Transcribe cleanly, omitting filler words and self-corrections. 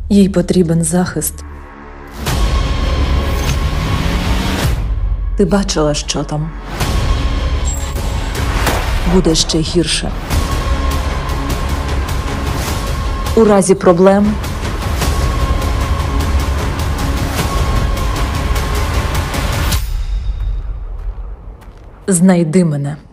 Їй потрібен захист. Ти бачила, що там? Буде ще гірше. У разі проблем знайди мене.